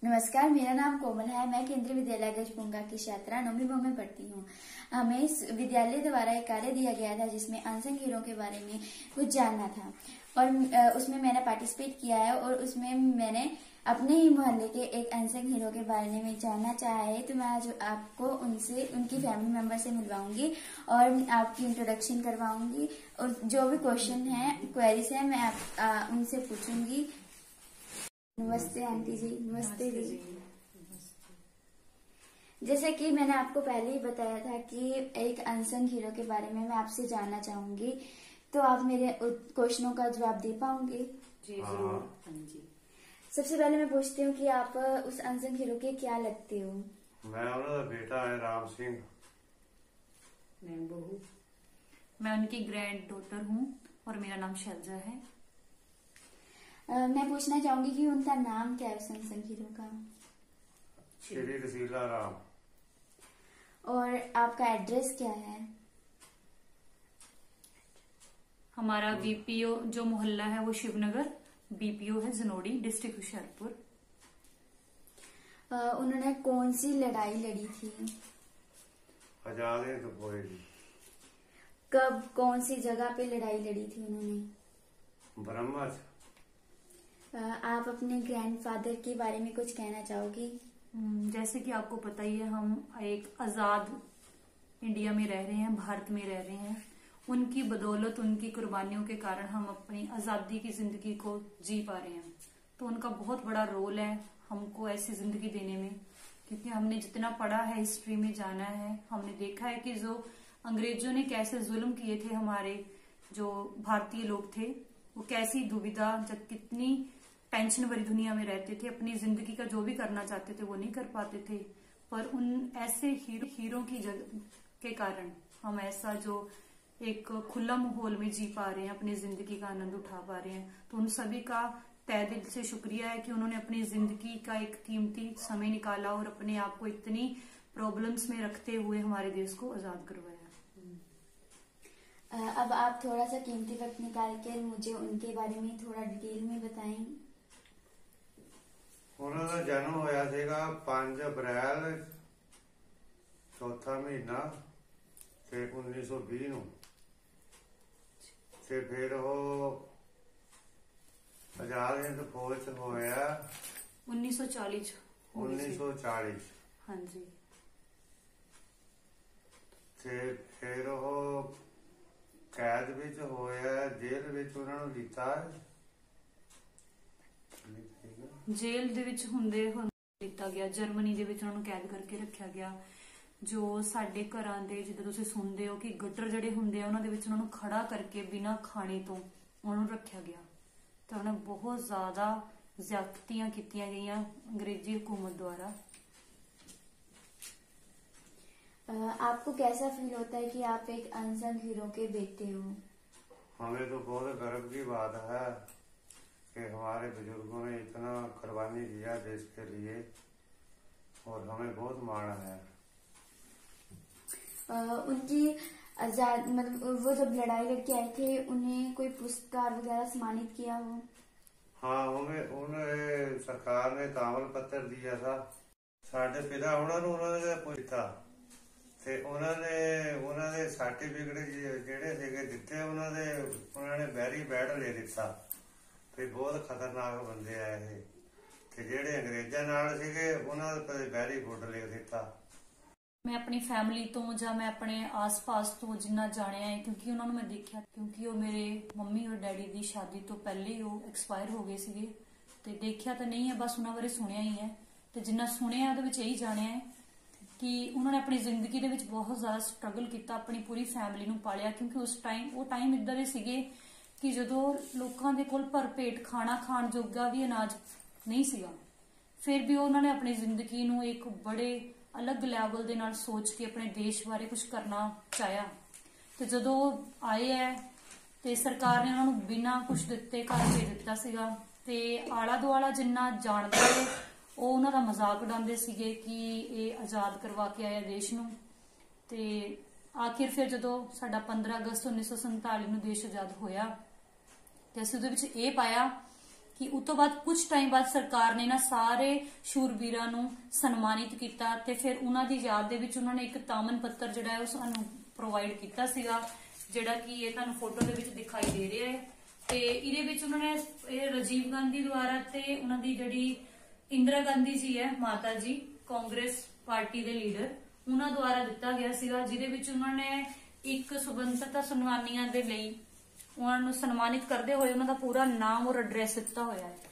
नमस्कार, मेरा नाम कोमल है। मैं केंद्रीय विद्यालय गजपुंगा की छात्रा 9वीं ब में पढ़ती हूँ। हमें इस विद्यालय द्वारा एक कार्य दिया गया था जिसमें अनसंग हीरो के बारे में कुछ जानना था और उसमें मैंने पार्टिसिपेट किया है और उसमें मैंने अपने ही मोहल्ले के एक अनसंग हीरो के बारे में जानना चाहा है। तो मैं आज आपको उनसे, उनकी फैमिली मेंबर से मिलवाऊंगी और आपकी इंट्रोडक्शन करवाऊंगी और जो भी क्वेश्चन है, क्वेरीज है, मैं उनसे पूछूंगी। नमस्ते आंटी जी। नमस्ते दी। जैसे कि मैंने आपको पहले ही बताया था कि एक अनसंग हीरो के बारे में मैं आपसे जानना चाहूंगी, तो आप मेरे क्वेश्चनों का जवाब दे पाओगे? जी जरूर। जी, सबसे पहले मैं पूछती हूँ कि आप उस अनसंग हीरो के क्या लगते हो? मैं उनका बेटा है राम सिंह। मैं बहू। मैं उनकी ग्रैंड डॉटर हूँ और मेरा नाम शैलजा है। मैं पूछना चाहूंगी कि उनका नाम क्या है उस अनसंग हीरो का? श्री रसीला राम। और आपका एड्रेस क्या है? हमारा बीपीओ जो मोहल्ला है वो शिवनगर, बीपीओ है जनोड़ी, डिस्ट्रिक्ट होशियारपुर। उन्होंने कौन सी लड़ाई लड़ी थी? आजाद हिंद फौज। कब, कौन सी जगह पे लड़ाई लड़ी थी उन्होंने? ब्रह्मच। आप अपने ग्रैंडफादर के बारे में कुछ कहना चाहोगी? जैसे कि आपको पता ही है, हम एक आजाद इंडिया में रह रहे हैं, भारत में रह रहे हैं। उनकी बदौलत, उनकी कुर्बानियों के कारण हम अपनी आजादी की जिंदगी को जी पा रहे हैं। तो उनका बहुत बड़ा रोल है हमको ऐसी जिंदगी देने में, क्योंकि हमने जितना पढ़ा है, हिस्ट्री में जाना है, हमने देखा है कि जो अंग्रेजों ने कैसे जुल्म किए थे हमारे जो भारतीय लोग थे, वो कैसी दुविधा, जब कितनी टेंशन भरी दुनिया में रहते थे, अपनी जिंदगी का जो भी करना चाहते थे वो नहीं कर पाते थे। पर उन ऐसे हीरो की के कारण हम ऐसा जो एक खुला माहौल में जी पा रहे हैं, अपनी जिंदगी का आनंद उठा पा रहे हैं। तो उन सभी का तहे दिल से शुक्रिया है कि उन्होंने अपनी जिंदगी का एक कीमती समय निकाला और अपने आप को इतनी प्रॉब्लम्स में रखते हुए हमारे देश को आजाद करवाया। अब आप थोड़ा सा कीमती वक्त निकाल कर मुझे उनके बारे में थोड़ा डिटेल में बताएं। उन्होंने जन्म होया सीगा 5 अप्रैल चौथा महीना ते 1920 ਨੂੰ ਤੇ ਫਿਰ ਉਹ आजाद हिंद फौज ਚ ਹੋਇਆ 1940। 1940। हाँ जी। ਤੇ ਫਿਰ ਉਹ कैद ਵਿੱਚ ਹੋਇਆ, ਜੇਲ੍ਹ ਵਿੱਚ ਉਹਨਾਂ ਨੂੰ ਦਿੱਤਾ। ਜੇਲ੍ਹ ਦੇ ਵਿੱਚ ਹੁੰਦੇ ਦਿੱਤਾ ਗਿਆ, ਜਰਮਨੀ ਦੇ ਵਿੱਚ ਉਹਨਾਂ ਨੂੰ ਕੈਦ ਕਰਕੇ ਰੱਖਿਆ ਗਿਆ। ਜੋ ਸਾਡੇ ਘਰਾਂ ਦੇ, ਜਿੱਦਾਂ ਤੁਸੀਂ ਸੁਣਦੇ ਹੋ ਕਿ ਗਟਰ ਜਿਹੜੇ ਹੁੰਦੇ ਆ, ਉਹਨਾਂ ਦੇ ਵਿੱਚ ਉਹਨਾਂ ਨੂੰ ਖੜਾ ਕਰਕੇ ਬਿਨਾਂ ਖਾਣੇ ਤੋਂ ਉਹਨਾਂ ਨੂੰ ਰੱਖਿਆ ਗਿਆ। ਤਾਂ ਉਹਨਾਂ ਬਹੁਤ ਜ਼ਿਆਦਾ ਜ਼ਿਆਦਤੀਆਂ ਕੀਤੀਆਂ ਗਈਆਂ अंग्रेजी हुकूमत द्वारा। आपको कैसा फील होता है कि आप एक अनसंग हीरो के बेटे हो? हमें तो बहुत गर्व की बात है कि हमारे बुजुर्गों ने इतना कुर्बानी दिया देश के लिए और हमें बहुत माण है। उनकी आजाद, मतलब वो जब लड़ाई लड़के आए थे, उन्हें कोई पुरस्कार वगैरह सम्मानित किया हो? हाँ, उन्हें सरकार ने तामल पत्र दिया था। साडे पिता उन्होंने पूछा ਤੇ ਉਹਨਾਂ ਦੇ ਸਰਟੀਫਿਕੇਟ ਜਿਹੜੇ ਸੀਗੇ ਦਿੱਤੇ, ਉਹਨਾਂ ਨੇ ਵੈਰੀ ਬੈਡ ਲੈ ਦਿੱਤਾ ਤੇ ਬਹੁਤ ਖਤਰਨਾਕ ਬੰਦੇ ਆ ਇਹ। ਤੇ ਜਿਹੜੇ ਅੰਗਰੇਜ਼ਾਂ ਨਾਲ ਸੀਗੇ ਉਹਨਾਂ ਦੇ ਵੈਰੀ ਗੁੱਡ ਲਿਖ ਦਿੱਤਾ। ਮੈਂ ਆਪਣੀ ਫੈਮਿਲੀ ਤੋਂ ਜਾਂ ਮੈਂ ਆਪਣੇ ਆਸ-ਪਾਸ ਤੋਂ ਜਿੰਨਾ ਜਾਣਿਆ ਹੈ, ਕਿਉਂਕਿ ਉਹਨਾਂ ਨੂੰ ਮੈਂ ਦੇਖਿਆ, ਕਿਉਂਕਿ ਉਹ ਮੇਰੇ ਮੰਮੀ ਔਰ ਡੈਡੀ ਦੀ ਸ਼ਾਦੀ ਤੋਂ ਪਹਿਲੇ ਹੀ ਉਹ ਐਕਸਪਾਇਰ ਹੋ ਗਏ ਸੀਗੇ। ਤੇ ਦੇਖਿਆ ਤਾਂ ਨਹੀਂ ਹੈ, ਬਸ ਉਹਨਾਂ ਬਾਰੇ ਸੁਣਿਆ ਹੀ ਹੈ। ਤੇ ਜਿੰਨਾ ਸੁਣਿਆ ਉਹਦੇ ਵਿੱਚ ਇਹੀ ਜਾਣਿਆ ਹੈ कि उन्होंने अपनी जिंदगी ਦੇ ਵਿੱਚ बहुत ज़्यादा स्ट्रगल ਕੀਤਾ, ਆਪਣੀ ਪੂਰੀ ਫੈਮਿਲੀ ਨੂੰ ਪਾਲਿਆ। ਕਿਉਂਕਿ ਉਸ ਟਾਈਮ ਉਹ ਟਾਈਮ ਇਦਾਂ ਦੇ ਸੀਗੇ ਕਿ ਜਦੋਂ ਲੋਕਾਂ ਦੇ ਕੋਲ ਭਰਪੇਟ ਖਾਣਾ ਖਾਣ ਜੋਗਾ ਵੀ ਅਨਾਜ ਨਹੀਂ ਸੀਗਾ, ਫਿਰ ਵੀ ਉਹਨਾਂ ਨੇ ਆਪਣੀ ਜ਼ਿੰਦਗੀ ਨੂੰ ਇੱਕ ਬੜੇ ਅਲੱਗ ਲੈਵਲ ਦੇ ਨਾਲ ਸੋਚ ਕੇ ਆਪਣੇ ਦੇਸ਼ ਬਾਰੇ ਕੁਝ ਕਰਨਾ ਚਾਹਿਆ। ਤੇ ਜਦੋਂ ਆਏ ਹੈ ਤੇ ਸਰਕਾਰ ਨੇ ਉਹਨਾਂ ਨੂੰ ਬਿਨਾਂ ਕੁਝ ਦਿੱਤੇ ਘਰ ਭੇਜ ਦਿੱਤਾ ਸੀਗਾ। ਤੇ ਆਲਾ ਦੁਆਲਾ ਜਿੰਨਾ ਜਾਣਦਾ ਹੈ ਉਹ ਉਹਨਾਂ ਦਾ ਮਜ਼ਾਕ ਉਡਾਉਂਦੇ ਸੀਗੇ ਕਿ ਇਹ ਆਜ਼ਾਦ ਕਰਵਾ ਕੇ ਆਇਆ ਦੇਸ਼ ਨੂੰ। ਤੇ ਆਖਿਰ ਫਿਰ ਜਦੋਂ ਸਾਡਾ 15 ਅਗਸਤ 1947 ਨੂੰ ਦੇਸ਼ ਆਜ਼ਾਦ ਹੋਇਆ ਤੇ ਅਸੀਂ ਉਹਦੇ ਵਿੱਚ ਇਹ ਪਾਇਆ ਕਿ ਉਸ ਤੋਂ ਬਾਅਦ ਕੁਝ ਟਾਈਮ ਬਾਅਦ ਸਰਕਾਰ ਨੇ ਨਾ ਸਾਰੇ ਸ਼ੂਰਬੀਰਾਂ ਨੂੰ ਸਨਮਾਨਿਤ ਕੀਤਾ ਤੇ ਫਿਰ ਉਹਨਾਂ ਦੀ ਯਾਦ ਦੇ ਵਿੱਚ ਉਹਨਾਂ ਨੇ ਇੱਕ ਤਾਮਨ ਪੱਤਰ ਜਿਹੜਾ ਹੈ ਉਹ ਸਾਨੂੰ ਪ੍ਰੋਵਾਈਡ ਕੀਤਾ ਸੀਗਾ, ਜਿਹੜਾ ਕਿ ਇਹ ਤੁਹਾਨੂੰ ਫੋਟੋ ਦੇ ਵਿੱਚ ਦਿਖਾਈ ਦੇ ਰਿਹਾ ਹੈ। ਤੇ ਇਹਦੇ ਵਿੱਚ ਉਹਨਾਂ ਨੇ ਇਹ ਰਾਜੀਵ ਗਾਂਧੀ ਦੁਆਰਾ ਤੇ ਉਹਨਾਂ ਦੀ ਜਿਹੜੀ ਇੰਦਰਾ ਗਾਂਧੀ ਜੀ ਹੈ ਮਾਤਾ ਜੀ, ਕਾਂਗਰਸ ਪਾਰਟੀ ਦੇ ਲੀਡਰ, ਉਹਨਾਂ ਦੁਆਰਾ ਦਿੱਤਾ ਗਿਆ ਸੀਗਾ, ਜਿਹਦੇ ਵਿੱਚ ਉਹਨਾਂ ਨੇ ਇੱਕ ਸੁਤੰਤਰਤਾ ਸੈਨਾਨੀਆਂ ਦੇ ਲਈ ਉਹਨਾਂ ਨੂੰ ਸਨਮਾਨਿਤ ਕਰਦੇ ਹੋਏ ਉਹਨਾਂ ਦਾ ਪੂਰਾ ਨਾਮ ਔਰ ਐਡਰੈਸ ਦਿੱਤਾ ਹੋਇਆ ਹੈ।